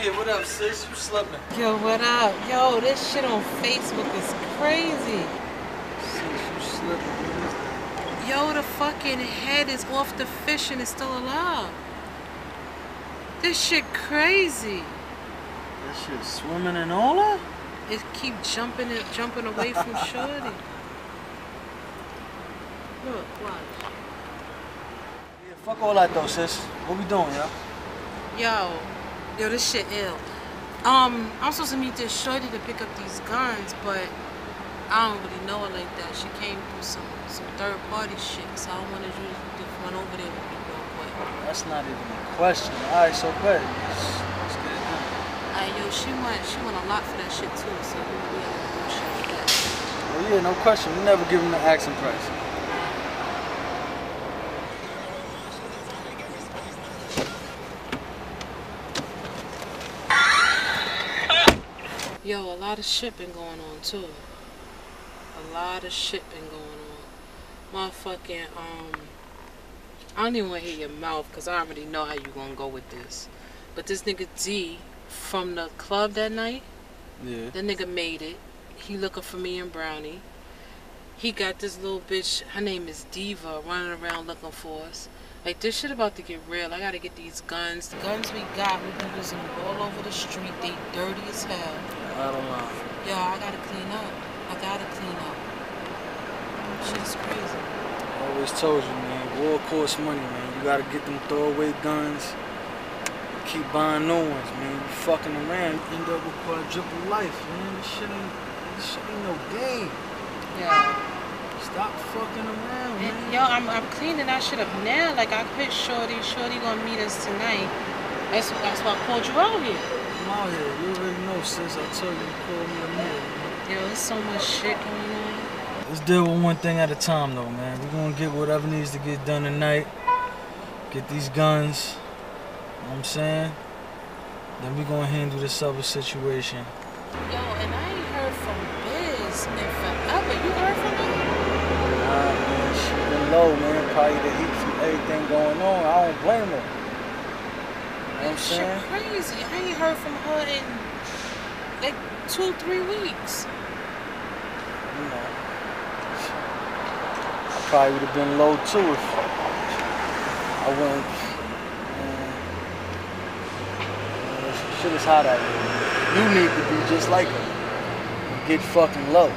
Yeah, what up, sis? You slipping? Yo, what up? Yo, this shit on Facebook is crazy. Sis, you slipping. Yo, the fucking head is off the fish and it's still alive. This shit crazy. That shit swimming and all that? It keep jumping away from Shorty. Look, watch. Yeah, fuck all that though, sis. What we doing, yo? Yo, this shit ill. I'm supposed to meet this Shorty to pick up these guns, but I don't really know her like that. She came through some third party shit, so I wanted you to run over there with me real quick. That's not even a question. Alright, so good. Let's get it done. Alright, yo, she went a lot for that shit too, so we have to do shit like that. Well, yeah, no question. We never give them the asking price. Yo, a lot of shit been going on too. A lot of shit been going on. Motherfucking, I don't even want to hear your mouth because I already know how you gonna go with this. But this nigga D from the club that night, yeah, the nigga made it. He looking for me and Brownie. He got this little bitch, her name is Diva, running around looking for us. Like, this shit about to get real. I gotta get these guns. The guns we got, we've been using them all over the street. They dirty as hell. I don't know. Yo, I gotta clean up. I gotta clean up. Shit's crazy. I always told you, man, war costs money, man. You gotta get them throwaway guns. Keep buying new ones, man. You fucking around, you end up with quadruple life, man. This shit ain't no game. Yeah. Stop fucking around, man. Yo, I'm cleaning that shit up now. Like, I quit Shorty. Shorty gonna meet us tonight. That's why I called you out here. I'm out here. You already know, sis. I told you to call me a minute, man. Yo, there's so much shit going on. Let's deal with one thing at a time, though, man. We're gonna get whatever needs to get done tonight. Get these guns. You know what I'm saying? Then we're gonna handle this other situation. Yo, and I ain't heard from Biz in forever. You heard from her? Nah, man, she been low, man. Probably the heat from everything going on. I don't blame her. You know what I'm saying? Shit crazy. I ain't heard from her in like 2-3 weeks. You know, I probably would have been low too if I wouldn't. Shit is hot out here. You need to be just like her. And get fucking low.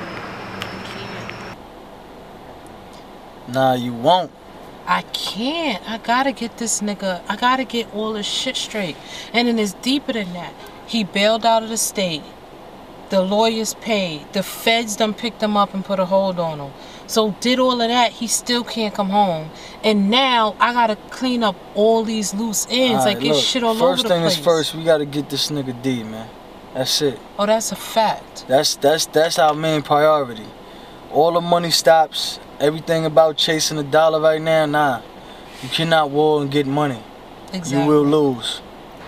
Nah, you won't. I can't. I gotta get this nigga. I gotta get all this shit straight. And then it's deeper than that. He bailed out of the state. The lawyers paid. The feds done picked him up and put a hold on him. So did all of that. He still can't come home. And now I gotta clean up all these loose ends. Right, like, it's shit all over the place. First thing is first, we gotta get this nigga D, man. That's it. Oh, that's a fact. That's our main priority. All the money stops. Everything about chasing a dollar right now, nah. You cannot war and get money. Exactly. You will lose.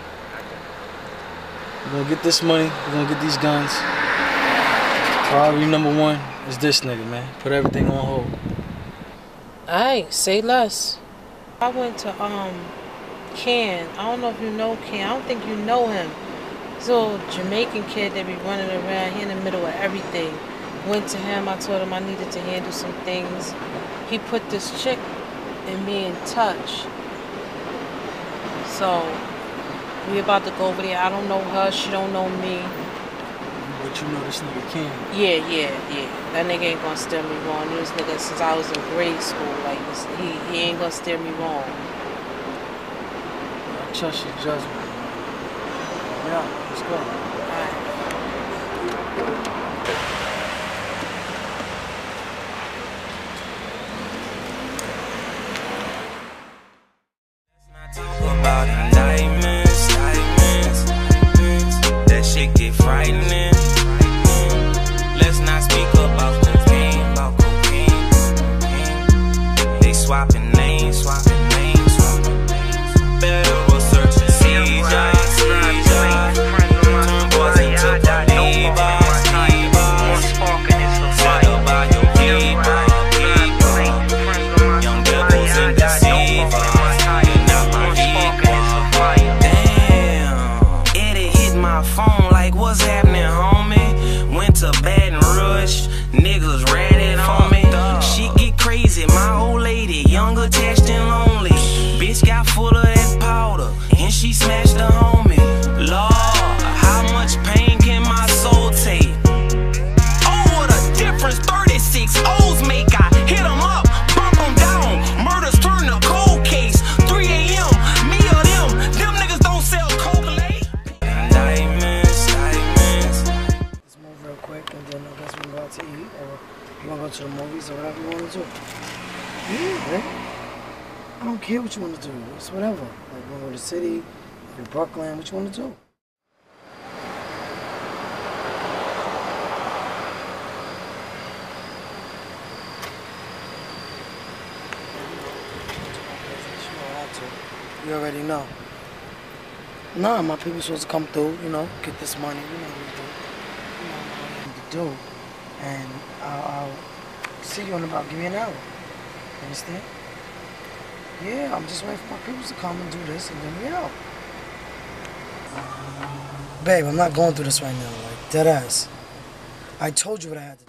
We're gonna get this money. We're gonna get these guns. Priority number one is this nigga, man. Put everything on hold. Alright, say less. I went to Cann. I don't know if you know Cann. I don't think you know him. This little Jamaican kid that be running around. He in the middle of everything. Went to him. I told him I needed to handle some things. He put this chick and me in touch. So we about to go over there. I don't know her. She don't know me. But you know this nigga Cann. Yeah. That nigga ain't gonna steer me wrong. Knew this nigga since I was in grade school. Like, he ain't gonna steer me wrong. I trust your judgment. Yeah, let's go. Alright. About indictments, that shit get frightening. Let's not speak about cocaine, They swapping names, Federal search and seizure. Turn boys into believers. Settle by your people. Young devils and deceivers. cities or whatever you want to do. Yeah, man. I don't care what you want to do. It's whatever. Like, you want to go to the city, go to Brooklyn, what you want to do. You already know. Nah, my people supposed to come through, you know, get this money, you know what we do. You know what I need to do. And I'll see you in about, give me an hour. You understand? Yeah, I'm just waiting for my people to come and do this and then we out. Babe, I'm not going through this right now, like, dead ass. I told you what I had to do.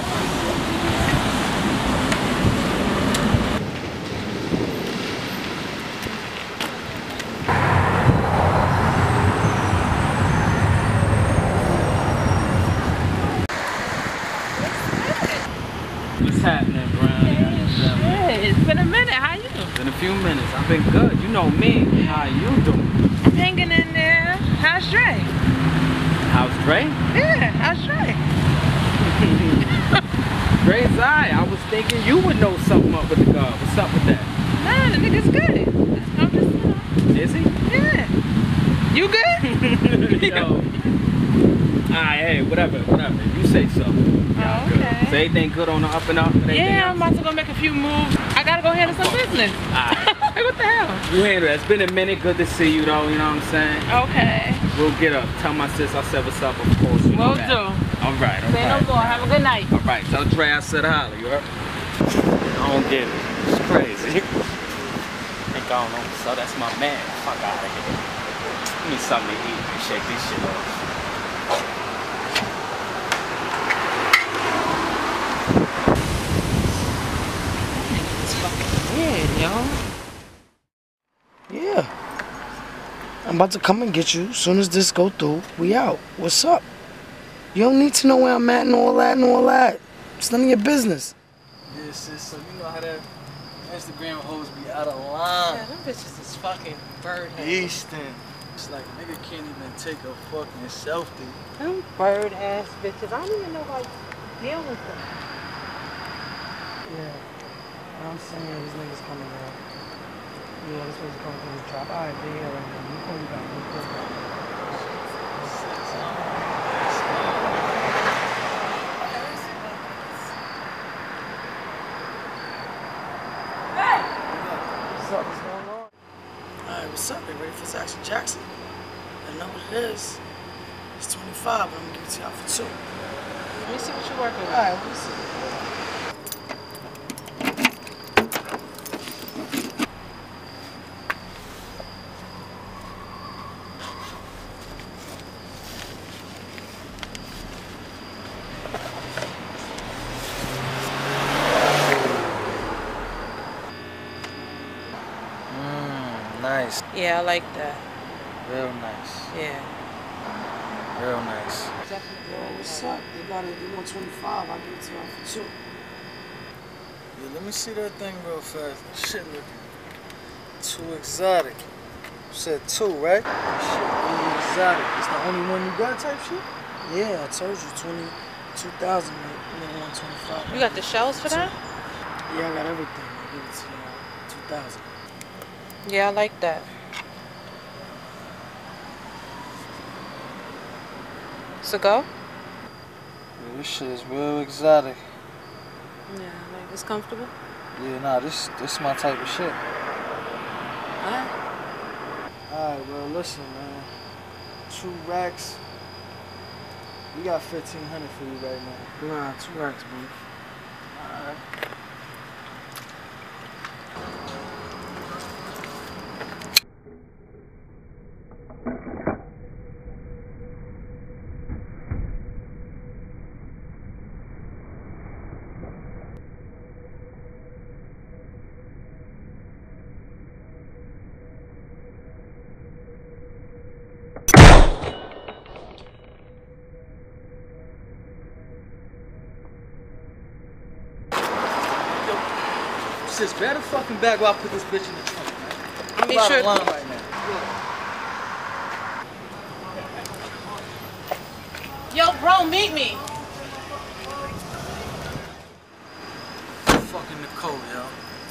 What's happening, Brown? Shit, it's been a minute. How you doing? Been a few minutes. I've been good. You know me. How you doing? Hanging in there. How's Dre? How's Dre? Yeah, how's Dre? Dre's alright. I was thinking you would know something up with the guard. What's up with that? Nah, the nigga's good. I'm just, you know. Is he? Yeah. You good? Yo. Alright, hey, whatever. You say so. Oh, okay. So everything good on the up and up? Yeah, I'm about to go make a few moves. I gotta go handle some business. Alright. What the hell? You handle that. It's been a minute. Good to see you, though. You know what I'm saying? Okay. We'll get up. Tell my sis I said what's up, of course. You know Will that. do. Alright, Say no more. Have a good night. Alright, tell Dre I said holla, you heard? I don't get it. It's crazy. Think I don't know. So that's my man. Fuck out of here. Give me something to eat and shake this shit off. It's fucking weird, yo. Yeah. I'm about to come and get you. As soon as this go through, we out. What's up? You don't need to know where I'm at and all that. It's none of your business. Yeah, sis, so you know how that Instagram hoes be out of line. Yeah, them bitches is fucking bird head. Easton. It's like, nigga can't even take a fucking selfie. Them bird ass bitches. I don't even know how to deal with them. Yeah. I'm saying these niggas coming out. Yeah, this was coming from the trap. Alright, they here right now. You call me back. What's up? What's going on? Alright, what's up? They ready for this Action Jackson? I know what it is. It's 25, but I'm gonna give it to y'all for 2. Let me see what you're working with. Alright, let me see. Nice. Yeah, I like that. Real nice. Yeah. Real nice. Yo, what's up? They want 25. I'll give it to y'all for 2. Yeah, let me see that thing real fast. Shit looking too exotic. You said 2, right? Shit really exotic. It's the only one you got type shit? Yeah, I told you 22,000. They want 25. You got the shells for that? Yeah, I got everything. I'll give it to you 2,000. Yeah, I like that. So go? Yeah, this shit is real exotic. Yeah, like it's comfortable. Yeah, nah, this my type of shit. Alright. Alright, well, listen, man. 2 racks. We got 1,500 for you right now. Nah, 2 racks, bro. Alright. Sis, grab the fucking bag while I put this bitch in the trunk, man. Let me I'm out sure. of line right now. Yo, bro, meet me. cold, yo.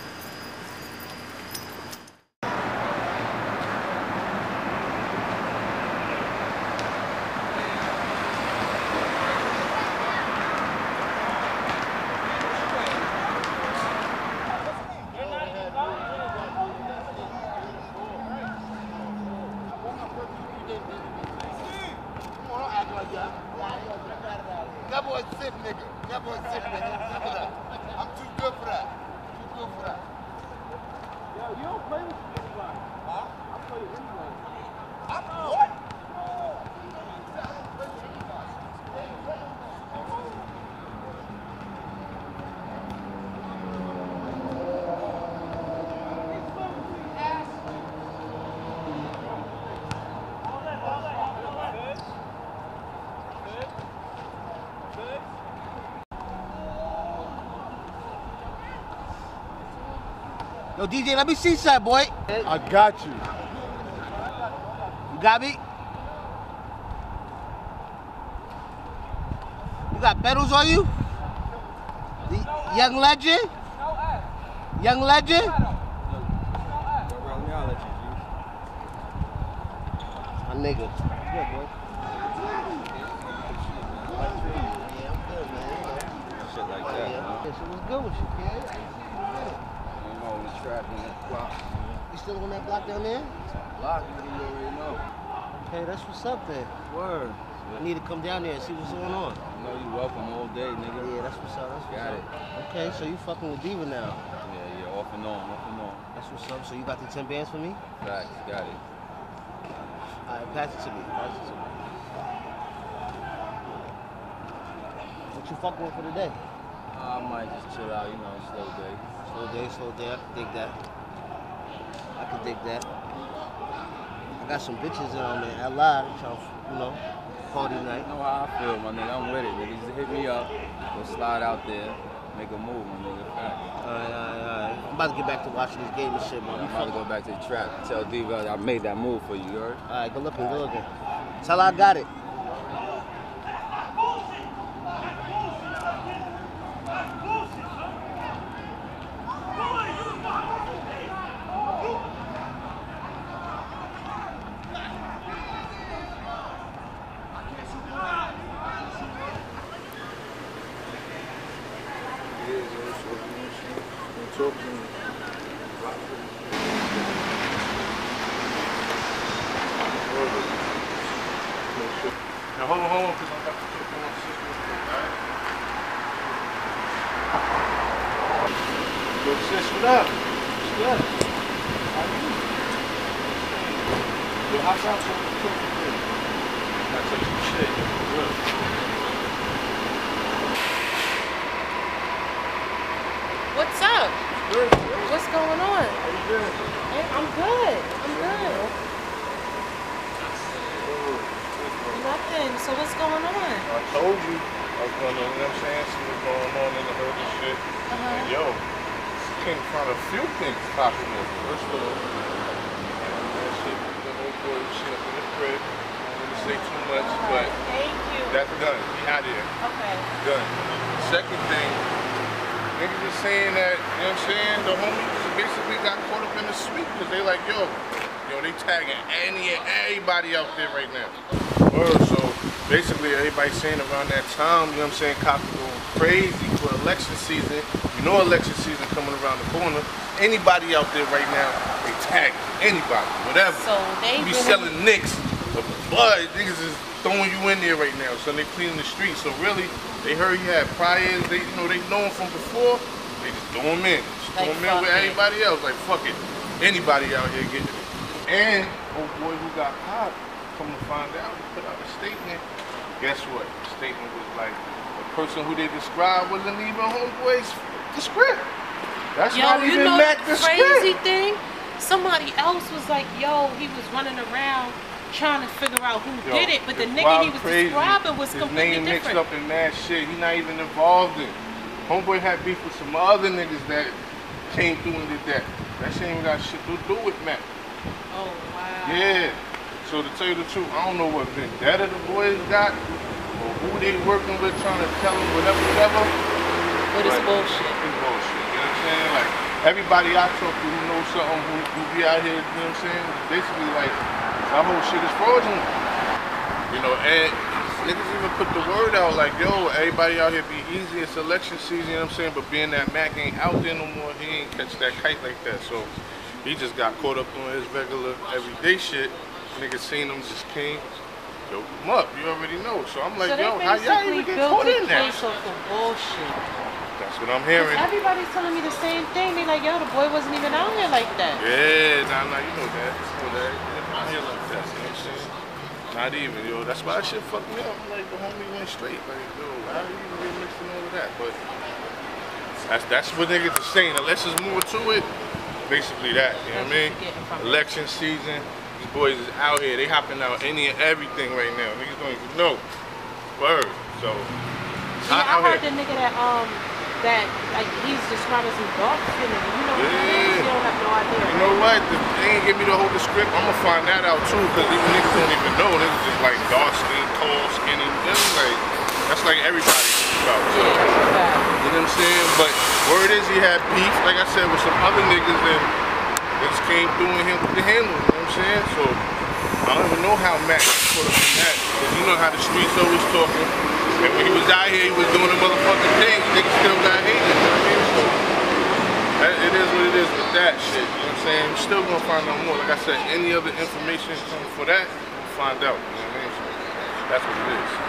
That boy's sick, nigga. That boy's sick, nigga. Remember that. I'm too good for that. Too good for that. Yo, you don't play with anybody. Huh? I play with anybody. I'm what? Yo, DJ, let me see that, boy. I got you. You got me? You got pedals on you? The young legend? Young legend? My nigga. Good, boy. Yeah, I'm good, man. Shit like that, Yeah, shit was good with you. Trapped in that block. You still on that block down there? Block, you already know. Okay, that's what's up then. Word. I need to come down there and see what's going on. You know you welcome all day, nigga. Yeah, that's what's up. That's what's Got up. it. Okay, so you fucking with Diva now. Yeah, off and on, off and on. That's what's up. So you got the 10 bands for me? Facts, got it. Alright, pass it to me. Pass it to me. What you fucking with for today? I might just chill out, you know, slow day. Slow day, slow day. I can dig that. I can dig that. I got some bitches on there. I lied, trying to, you know, party night. You know how I feel, my nigga. I'm with it, nigga. Just hit me up. Go slide out there. Make a move, my nigga. Fact. Alright. I'm about to get back to watching this game and shit, man. I'm about to go back to the trap. Tell Diva I made that move for you, you heard? Alright, good looking, good looking. Tell her I got it. Now hold on, because I'm about to put on the system, alright? Yo, sis, what up? What's good? How are you? Yo, how's that for the cook today? I tell you some shit, real. What's up? Good. What's going on? How you doing? Hey, I'm good. I'm good. Nothing. So what's going on? I told you I was gonna, you know what I'm saying, see what's going on in the hood and shit. And yo, came from a few things popping up. First of all, that shit, the whole boy shit up in the crib. I don't want to say too much, but Thank you. that's done. We out here. Okay. Done. Second thing, niggas just saying that, you know what I'm saying, the homies basically got caught up in the sweep because they like, yo, they tagging everybody out there right now. So basically everybody saying around that time, you know what I'm saying, cops going crazy for election season. You know election season coming around the corner. Anybody out there right now, they tag anybody, whatever. So they be selling nicks, but niggas is throwing you in there right now, so they cleaning the streets. So really, they heard you had priors, they know him from before, they just throw him in. Just throw him in with everybody else, like fuck it. Anybody out here getting it. And old boy who got caught, come to find out, he put out a statement. Guess what? The statement was like, the person who they described wasn't even homeboy's the script. That's not even Mack the crazy script. thing? Somebody else was like, yo, he was running around trying to figure out who did it, but the nigga he was describing was completely different. His name mixed up in mad shit. He not even involved in. Homeboy had beef with some other niggas that came through and did that. That shit ain't got shit to do with Mack. Oh, wow. Yeah. So to tell you the truth, I don't know what vendetta the boys got or who they working with trying to tell them whatever. But it's bullshit. It's bullshit. You know what I'm saying? Like, everybody I talk to who knows something, who be out here, you know what I'm saying? Basically, like, my whole shit is fraudulent. You know, and niggas even put the word out like, yo, everybody out here be easy, it's election season, you know what I'm saying? But being that Mack ain't out there no more, he ain't catch that kite like that. So he just got caught up on his regular everyday shit. Niggas seen him, just came, yo, him up, you already know. So I'm like, so yo, how y'all even get caught in that? Off of bullshit. That's what I'm hearing. Everybody's telling me the same thing. They like, yo, the boy wasn't even out here like that. Yeah, nah, you know that. You know that. He's not here like that, you know what I'm saying? Not even, yo. That's why that shit fucked me up. I'm like, the homie went straight. Like, yo, how are you even mixing all of that? But that's what niggas are saying. Unless there's more to it, basically that, you know what I mean? Election season, these boys is out here. They hopping out any and everything right now. Niggas don't even know. Word. So, yeah, I heard the nigga that like he's describing some dark skin. You know what I mean? You don't have no idea. You know what? They ain't give me the whole script. I'm gonna find that out too, because these niggas don't even know. Niggas just like dark skin, tall, skinny. That's like everybody about. So, you know what I'm saying? But word is he had beef, like I said, with some other niggas and just came through and him with the handle. You know what I'm saying? So I don't even know how Mack put up in that, because you know how the streets always talking. And when he was out here, he was doing a motherfucking thing. Niggas still got hated, you know what I mean? So, it is what it is with that shit, you know what I'm saying? We're still gonna find out more. Like I said, any other information for that, we'll find out, you know what I mean? So, that's what it is.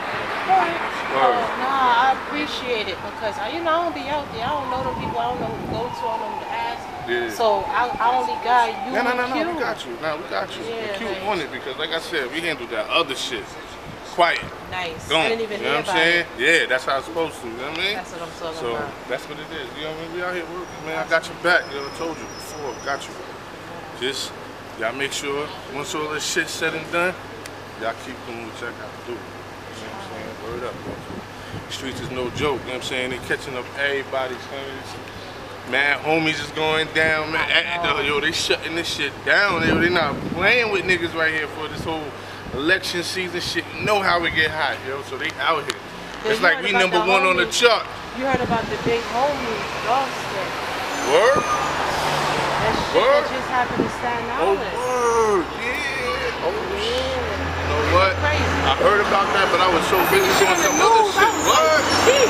Nah, I appreciate it, because you know, I don't be out there. I don't know them people. I don't know who to go to. I don't know who to ask. Yeah. So I only got you. No, we got you. We got you. Yeah, Q on it, because like I said, we handled that other shit quiet. Nice. Gone. I didn't even know hear what I'm about saying? it. Yeah, that's how it's supposed to. You know what I mean? That's what I'm talking so about. that's what it is. You know what I mean? We out here working, man. I got your back. You know, I told you before. Got you. Just y'all make sure once all this shit said and done, y'all keep doing what y'all got to do. You know what I'm saying? Word up, man. Streets is no joke. You know what I'm saying? They catching up everybody's homies. Man, homies is going down, man. Yo, they shutting this shit down. Yo, they not playing with niggas right here for this whole election season shit. You know how we get hot, yo. So they out here. Yeah, it's like we #1 on the chart. You heard about the big homie, Dawson. Word? That shit Word? that just happened to Staten Oh, Island. word. Yeah. Oh, yeah. You know what? Crazy. I heard about that, but I was so busy doing some other shit. What?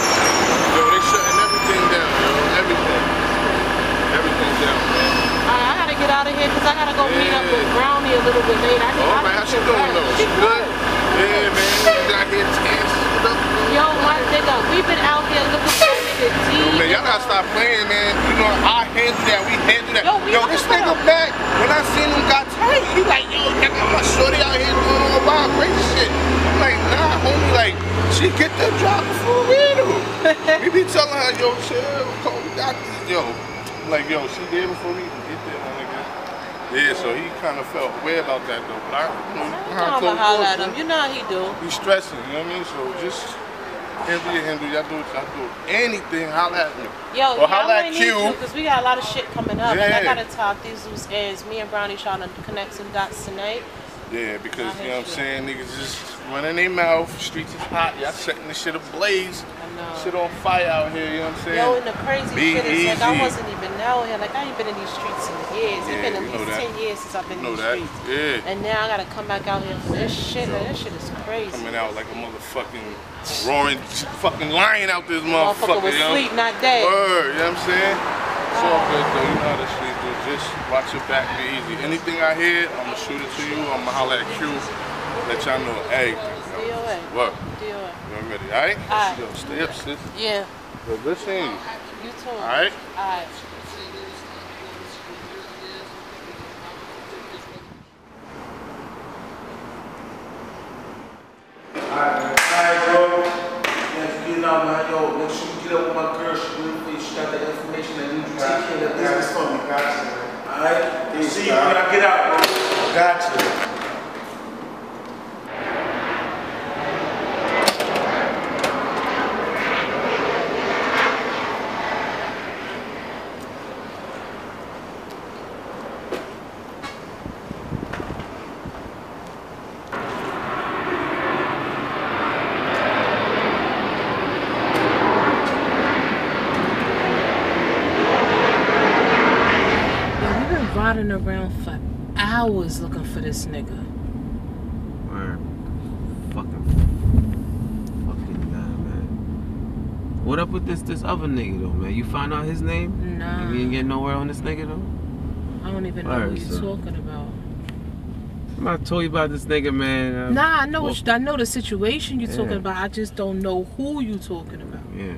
Yo, they shutting everything down, yo. Everything. Everything down, man. I gotta get out of here because I gotta go meet up with Brownie a little bit later. Oh, man, how she doing, though? She good? Yeah, man. She's out here dancing. Yo, my nigga, we've been out here looking for nigga D. Yo, man, y'all gotta stop playing, man. You know, I handle that. We handle that. Yo, this nigga back, when I seen him got tight, he like, yo, check out my shorty out here doing all wild crazy shit. I'm like, nah, homie, like, she get the drop for real. We be telling her, yo, chill, call the doctor. Yo, I'm like, yo, she there before we even get there, my nigga. Yeah, so he kind of felt weird about that, though. But I'ma holler at him. You know how he do. He's stressing, you know what I mean? So just handle, y'all do what y'all do. Anything, holla at me. Yo, or yeah, holla I might at need Q. you because we got a lot of shit coming up. Yeah. Like, I gotta talk these loose ends. Me and Brownie trying to connect some dots tonight. Yeah, because, you know what I'm saying, niggas just running their mouth, streets is hot, y'all setting this shit ablaze. I know. Shit on fire out here, you know what I'm saying? Yo, and the crazy Be shit is easy. like I wasn't even out here. Like I ain't been in these streets in years. It's been at least 10 years since I've been in these streets. Yeah. And now I gotta come back out here for this shit. Like, this shit is crazy. Coming out like a motherfucking roaring fucking lion out this Motherfucker was yo. sleep, not dead. Word, you know what I'm saying? It's all good though, you know how this shit do. Just watch your back, be easy. Anything I hear, I'ma shoot it to you, I'ma holler at Q, let y'all know everything. DOA. What? DOA. You ready, alright? Alright. Yo, stay up, sis. Yeah. Yo, good seeing you. You too. Alright? Alright. Alright, bro. Thanks for getting out, man. Yo, make sure you get up with my girl. She waiting for you. She got that information that you take care of that business for me. Gotcha, man. Alright? See you when I get out, bro. Gotcha. hours looking for this nigga. Word. Fucking guy, man. What up with this other nigga though, man? You find out his name? Nah. You didn't get nowhere on this nigga though? I don't even know who you're talking about. I told you about this nigga, man. Nah, I know I know the situation you're talking about. I just don't know who you talking about. Yeah.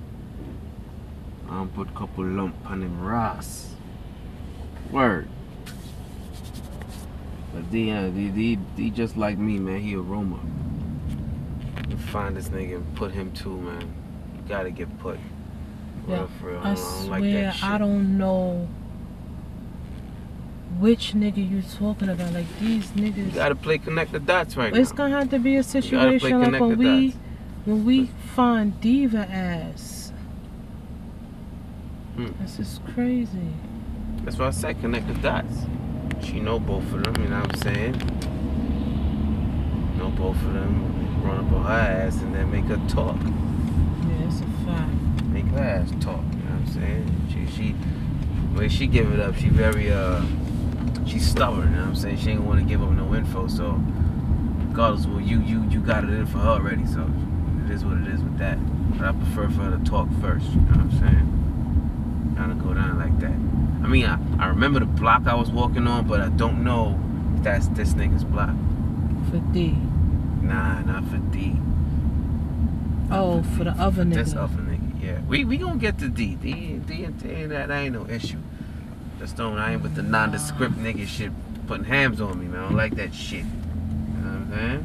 I put a couple lump on him Ross. Word. But D just like me, man. He a Roma. You find this nigga and put him too, man. You gotta get put. Yeah, For real. I don't swear, like that shit. I don't know which nigga you talking about. Like these niggas. You gotta play connect the dots right now. It's gonna have to be a situation like when we find Diva ass. This is crazy. That's why I said connect the dots. She know both of them, you know what I'm saying? Know both of them, run up on her ass and then make her talk. Yeah, it's a fact. Make her ass talk, you know what I'm saying? She when she give it up, she very she's stubborn, you know what I'm saying? She ain't wanna give up no info, so regardless, well you got it in for her already, so it is what it is with that. But I prefer for her to talk first, you know what I'm saying? Kinda go down like that. I mean, I remember the block I was walking on, but I don't know if that's this nigga's block. For D. Nah, not for D. Oh, for the other nigga. This other nigga, yeah. We gonna get to D. D that ain't no issue. Just don't, I ain't with the nondescript nigga shit putting hams on me, man. I don't like that shit. You know what I'm saying?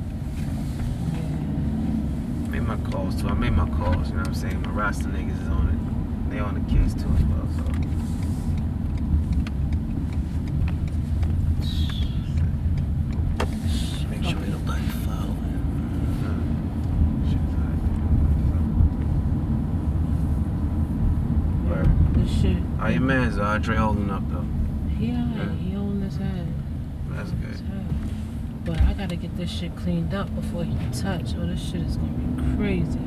Made my calls too. I made my calls, you know what I'm saying? My roster niggas is on it. They on the case too as well, so. Make sure ain't nobody following. This shit. How your man's Dre holding up though? He holding his head. That's good. But I gotta get this shit cleaned up before he touch, or this shit is gonna be crazy.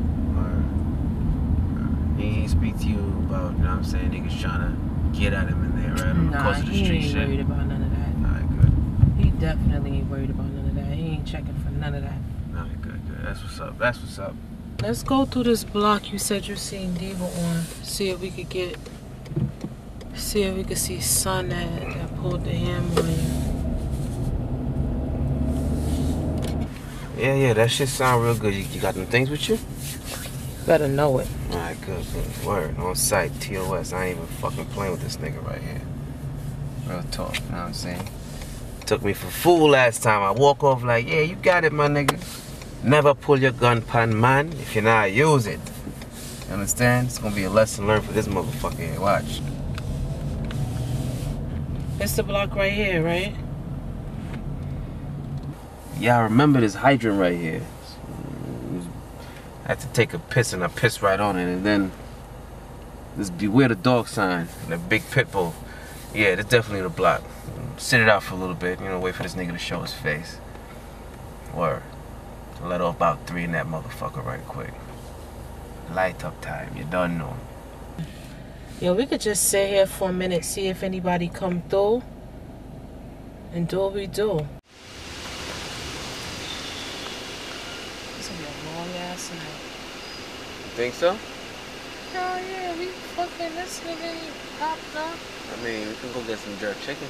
He ain't speak to you about, you know what I'm saying, niggas trying to get at him in there, right? On the course of the street he ain't shit. worried about none of that. Alright, good. He definitely ain't worried about none of that. He ain't checking for none of that. Alright, good. That's what's up. That's what's up. Let's go through this block you said you seen Diva on. See if we could see Son that pulled the hammer on you. Yeah, that shit sound real good. You got them things with you? Better know it. Alright, good. Word. On site, TOS. I ain't even fucking playing with this nigga right here. Real talk, you know what I'm saying? Took me for a fool last time. I walk off like, yeah, you got it, my nigga. Never pull your gun pan man if you're not use it. You understand? It's gonna be a lesson learned for this motherfucker here. Watch. It's the block right here, right? Yeah, I remember this hydrant right here. I had to take a piss and I pissed right on it, and then this beware the dog sign and a big pit bull. Yeah, that's definitely the block. Sit it out for a little bit, you know, wait for this nigga to show his face. Word. Let off about 3 in that motherfucker right quick. Light up time, you done know. Yo, we could just sit here for a minute, see if anybody come through, and do what we do. This gonna be a long ass night. You think so? Hell yeah, we fucking this nigga popped up. I mean, we can go get some jerk chicken.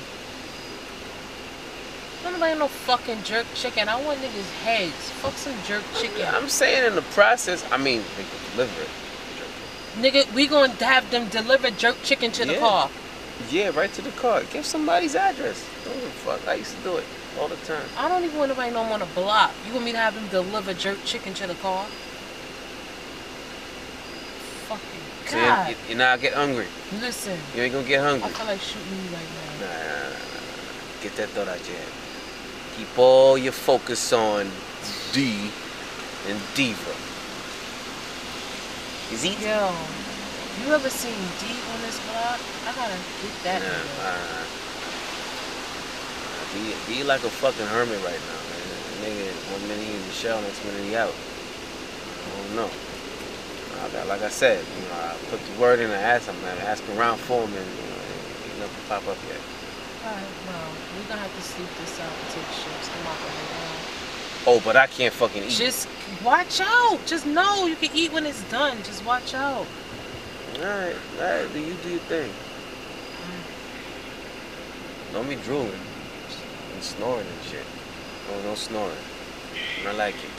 Nobody no fucking jerk chicken. I want niggas' heads. Fuck some jerk chicken. Yeah, I'm saying in the process, I mean, they can deliver it. Nigga, we gonna have them deliver jerk chicken to the car. Yeah, right to the car. Give somebody's address. Don't give a fuck. I used to do it all the time. I don't even want nobody know I'm on a block. You want me to have them deliver jerk chicken to the car? Fucking God. So you're not get hungry. Listen. You ain't gonna get hungry. I feel like shooting you right now. Nah. Get that thought out your head. Keep all your focus on D and Diva. Is he? Yo, you ever seen D on this block? I gotta get that. D like a fucking hermit right now, man. Nigga, 1 minute he in the shell, next minute he out. I don't know. Like I said, you know, I put the word in, I asked him, man, ask around for him, and you know, ain't nothing pop up yet. Alright, well, we're gonna have to sleep this out and take shifts. I'm not gonna lay down. Oh, but I can't fucking eat. Just watch out. Just know you can eat when it's done. Just watch out. Alright, you do your thing. Don't be drooling and snoring and shit. No snoring. I like it.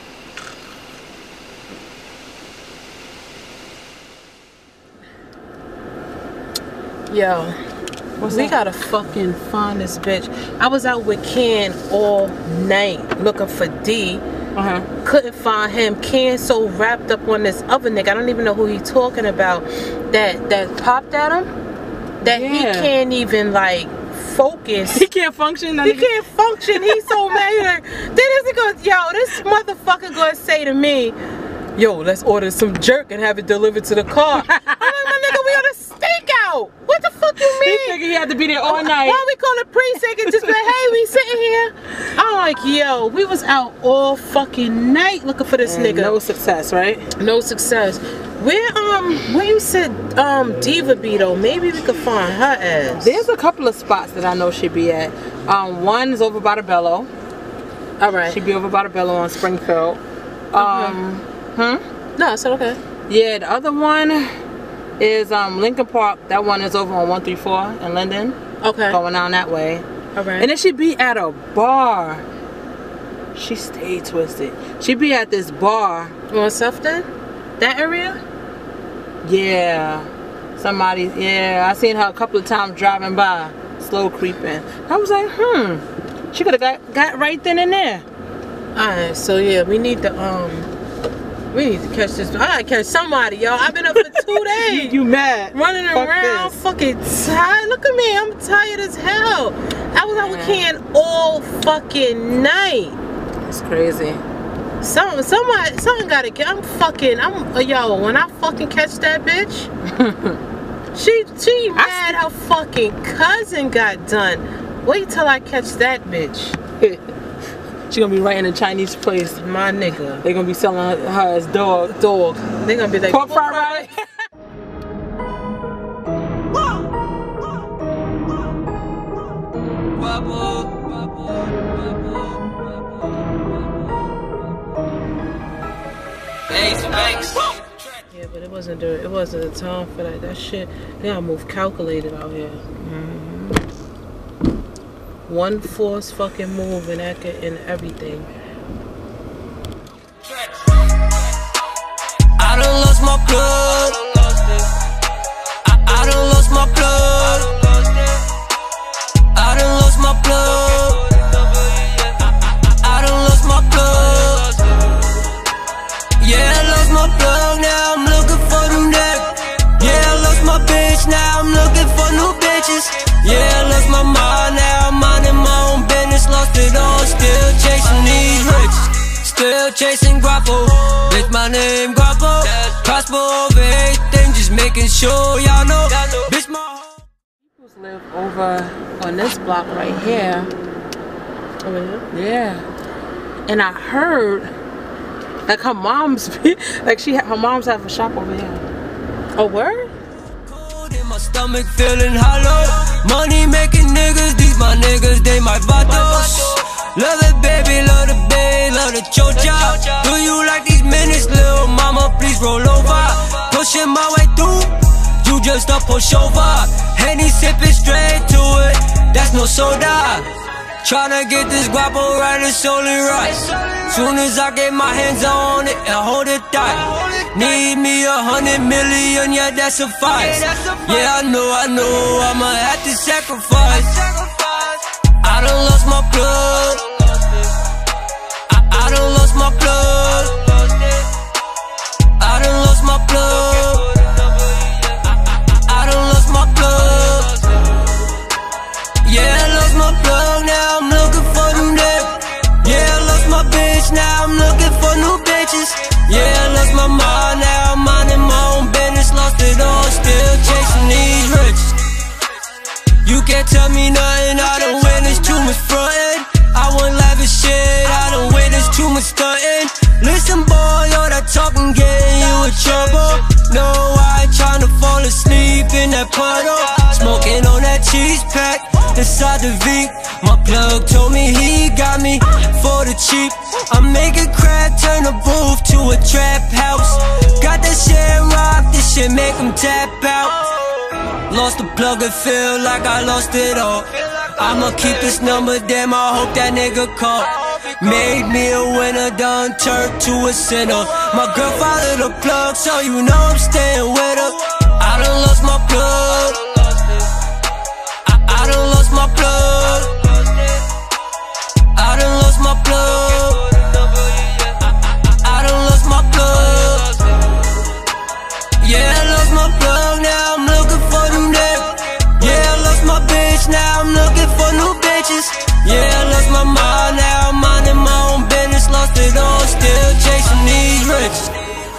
Yo, we gotta fucking find this bitch. I was out with Cann all night looking for D. Couldn't find him. Cann so wrapped up on this other nigga, I don't even know who he talking about, that popped at him, that he can't even like focus. He can't function. He can't function. He's so mad. Then this goes, yo, this motherfucker gonna say to me, yo, let's order some jerk and have it delivered to the car. I'm like, my nigga, we on a stakeout. What the fuck you mean? He figured he had to be there all night. Why we call it precinct and just be like, hey, we sitting here? I'm like, yo, we was out all fucking night looking for this nigga. No success, right? No success. Where you said Diva be though? Maybe we could find her ass. There's a couple of spots that I know she'd be at. One is over by the Bello. All right. She'd be over by the Bello on Springfield. No, I said okay. Yeah, the other one is Lincoln Park. That one is over on 134 in Linden. Okay. Going down that way. All right. And then she'd be at a bar. She stayed twisted. She'd be at this bar. On Sefton? That area? Yeah. Somebody, I seen her a couple of times driving by, slow creeping. I was like, she could have got right then and there. Alright, so yeah, we need to catch this. I gotta catch somebody, yo. I've been up for 2 days. You mad? Running around, fucking tired. Look at me, I'm tired as hell. I was out with Cann all fucking night. It's crazy. Something gotta get. Yo, when I fucking catch that bitch, she mad her fucking cousin got done. Wait till I catch that bitch. She gonna be right in a Chinese place. My nigga. They gonna be selling her as dog. They gonna be like, pork fried rice. Yeah, but it wasn't the time for that. That shit, they gotta move calculated out here. One force fucking move and that in everything. I done lost my blood. I done lost my blood. I done lost my blood. I done lost my blood. Yeah, I lost my plug, now I'm looking for new neck. Yeah, I lost my bitch, now I'm looking for new bitches. Yeah, I lost my mind, now I'm minding my own business. Lost it all, still chasing these riches. Still chasing guapo, bitch my name guapo. Prosper over everything, just making sure y'all know. Bitch my home. People live over on this block right here. Over here? Yeah. And I heard like her mom's her mom's have a shop over here. A word? In my stomach feeling hollow. Money making niggas, these my niggas, they my vatos. Love it baby, love the babe, love the chocha. Do you like these minutes, little mama, please roll over. Pushing my way through, you just a pushover. Henny sipping straight to it, that's no soda. Tryna get this guapo right, it's only right. Soon as I get my hands on it and hold it tight. Need me 100 million, yeah, that suffice. Yeah, I know, I'ma have to sacrifice. I done lost my blood. I done lost my blood. I done lost my blood. I done lost my blood. Yeah, I lost my plug, now I'm looking for new neck. Yeah, I lost my bitch, now I'm looking for new bitches. Yeah, I lost my mind, now I'm minding my own business. Lost it all, still chasing these riches. You can't tell me nothing, I done witnessed too much frontin'. I won't laugh at shit, I done witnessed too much stuntin'. Listen boy, all that talking getting you in trouble. No, I ain't tryna fall asleep in that puddle. Smoking on that cheese pack. The out the V. My plug told me he got me for the cheap. I'm making crack, turn a booth to a trap house. Got that shit rock, this shit make him tap out. Lost the plug and feel like I lost it all. I'ma keep this number, damn, I hope that nigga call. Made me a winner, done turned to a sinner. My girl followed the plug, so you know I'm staying with her. I done lost my plug. I done lost my plug. I done lost my plug. I done lost my plug. Yeah, I lost my plug, now I'm looking for new niggas. Yeah, I lost my bitch, now I'm looking for new bitches. Yeah, I lost my mind, now I'm minding my own business. Lost it all, still chasing these riches.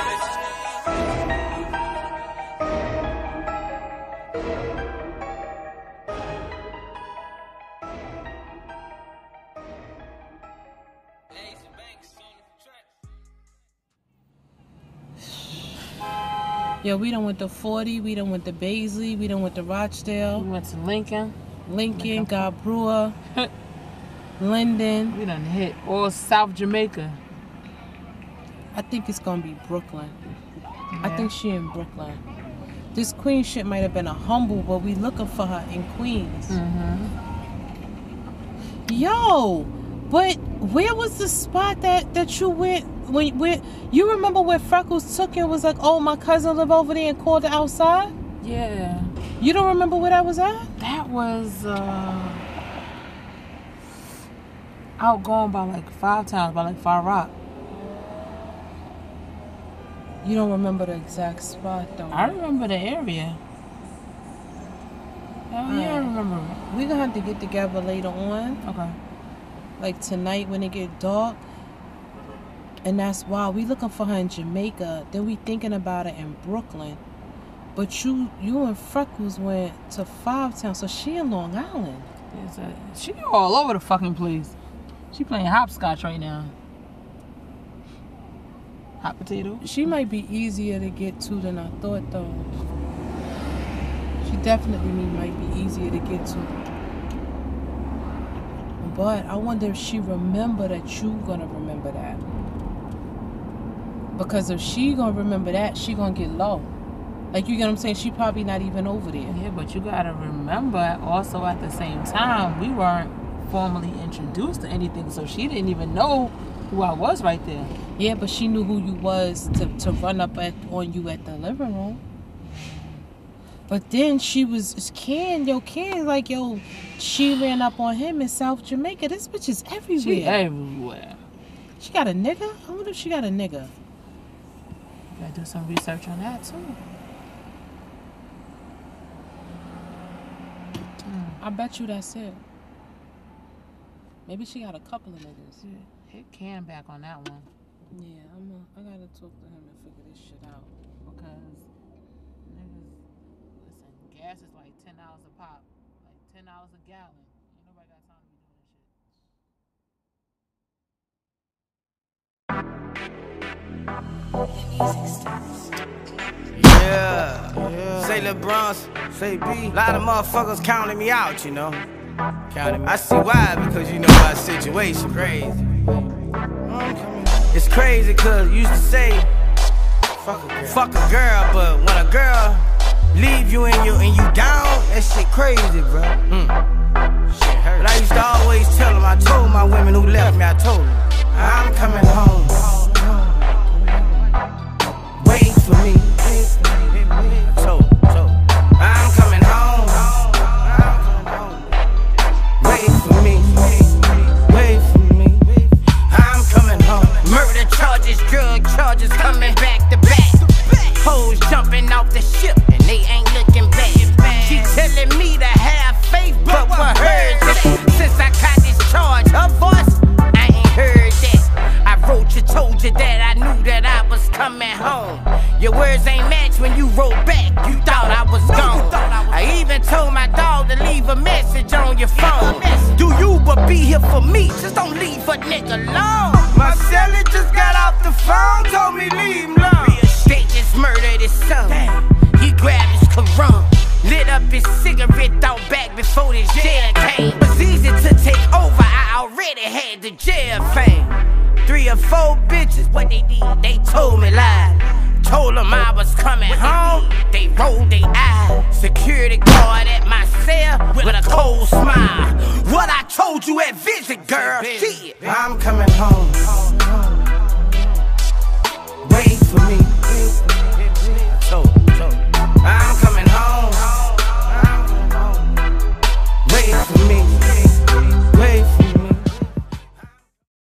Yo, we done went to 40, we done went to Baisley, we done went to Rochdale. We went to Lincoln. God Brewer. Linden. We done hit all South Jamaica. I think it's gonna be Brooklyn. Yeah. I think she in Brooklyn. This Queen shit might have been a humble, but we looking for her in Queens. Yo, but where was the spot that you went when you remember where Freckles took you and was like, oh, my cousin live over there and called it outside? Yeah. You don't remember where that was at? That was outgoing by like 5 times, by like 5 Rock. You don't remember the exact spot though? I remember the area. Oh yeah, I remember. We're gonna have to get together later on. Okay. Like tonight when it get dark. And that's why we looking for her in Jamaica. Then we thinking about it in Brooklyn. But you and Freckles went to 5 Town, so she in Long Island. She all over the fucking place. She playing hopscotch right now. Hot potato. She might be easier to get to than I thought, though. She definitely might be easier to get to. But I wonder if she remember that you gonna remember that. Because if she gonna remember that, she gonna get low. Like, you get what I'm saying? She probably not even over there. Yeah, but you gotta remember also at the same time, we weren't formally introduced to anything, so she didn't even know who I was right there. Yeah, but she knew who you was to run up on you at the living room. But then she was Cann, like, yo, she ran up on him in South Jamaica. This bitch is everywhere. She everywhere. She got a nigga? I wonder if she got a nigga. Gotta do some research on that too. I bet you that's it. Maybe she got a couple of niggas. Yeah. Hit Cann back on that one. Yeah, I gotta talk to him and figure this shit out. Because niggas, listen, gas is like $10 a pop, like $10 a gallon. Ain't nobody got time to be doing this shit. Yeah. Say LeBron, say B. A lot of motherfuckers counting me out, you know. Counting me. I see why, because you know my situation crazy. It's crazy, cause you used to say, fuck a girl, but when a girl leave you and you down, that shit crazy, bro. Shit hurt. But I used to always tell them, I told my women who left me, I told them, I'm coming home. Wait for me. So, I'm coming home. Wait for me. Wait for me. I'm coming home. Murder charges, drug charges coming back to back. Hoes jumping off the ship and they ain't looking back. She telling me to have faith, but what hers? Since I caught this charge, her voice, I ain't heard that. I wrote you, told you that I knew that I was coming home. Your words ain't match when you wrote back. You thought I was gone. I even told my dog to leave a message on your phone. Do you but be here for me? Just don't leave a nigga alone. My celly just got off the phone, told me leave him alone. Real estate just murdered his son. He grabbed his Quran. Lit up his cigarette out back before this jail came. It was easy to take over, I already had the jail fame. 3 or 4 bitches, what they did, they told me lies. Told them I was coming home, they rolled their eyes. Security guard at my cell with a cold smile. What I told you at visit, girl, shit. I'm coming home.